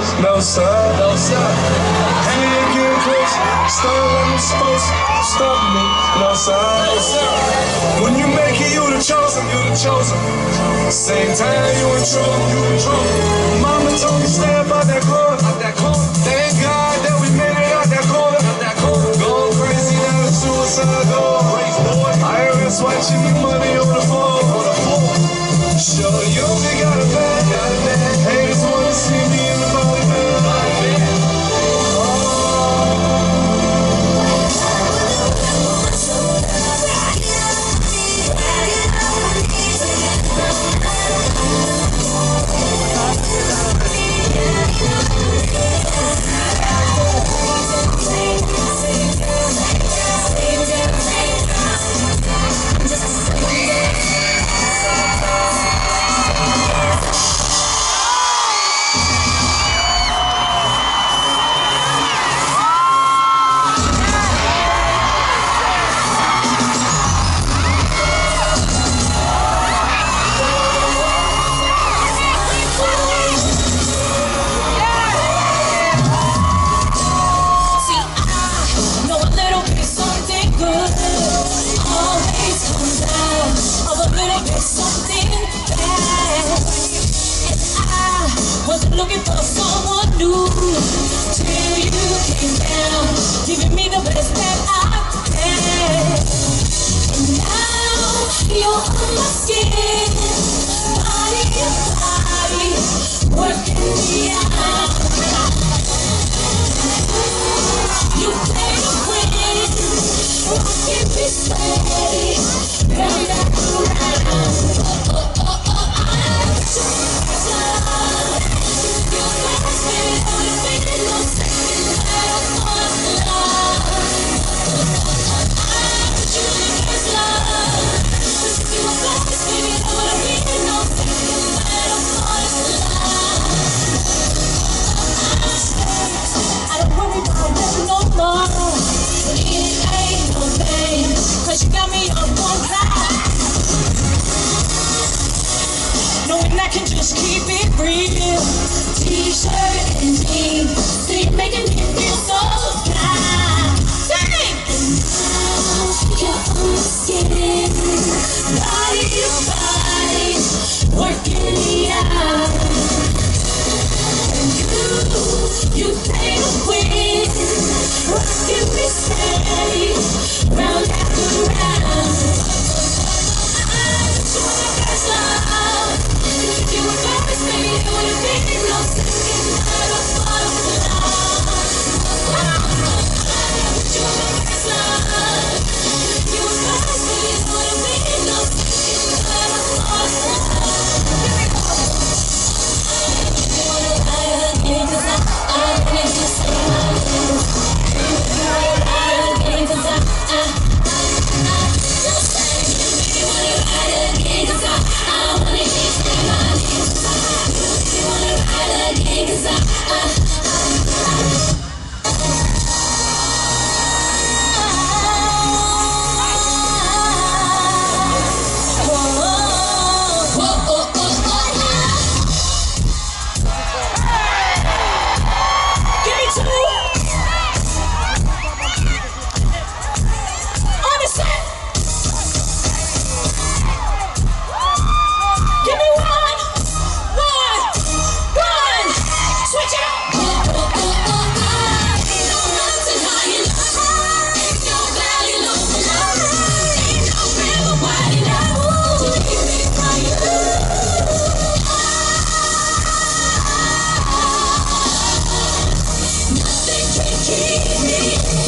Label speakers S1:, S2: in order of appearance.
S1: No sir, no sir. Hey, get close. Start like I'm supposed to stop me. No sir, no sir. When you make it, you the chosen, you the chosen. Same time you in trouble, you in trouble. Mama told me stay about that corner, out that corner. Thank God that we made it out that corner, out that corner. Going crazy now, the suicide door. IRS watching me money on the floor, on the floor. Show you only got a bag, got a bag. Haters wanna see me in the body bag.
S2: Looking for someone new till you came down, giving me the best that I had. And now you're on my skin, body to body, working me out. You play to win, rocking me steady, turn that around. I'm just love. You got me on one side, knowing I can just keep it real. T-shirt and jeans, see you making me feel so fine. Sing! You're on my skin, body to body, working me out. And you play to win, rocking me steady, round after round. I'm your first love. If you were promised, baby, it would have been no second. I don't fall in love. I'm your first love. If you were promised, baby, it would have been no second. I don't fall in love. You wanna ride again, 'cause I wanna just say my name. You wanna ride again, 'cause I just say you wanna ride again, 'cause I wanna just say my name. You wanna ride again, 'cause give me two. On the set. Give me one. Switch it up. Ain't no mountain high enough. Ain't no valley low enough. Ain't no river wide enough to keep me from you. Nothing can keep me.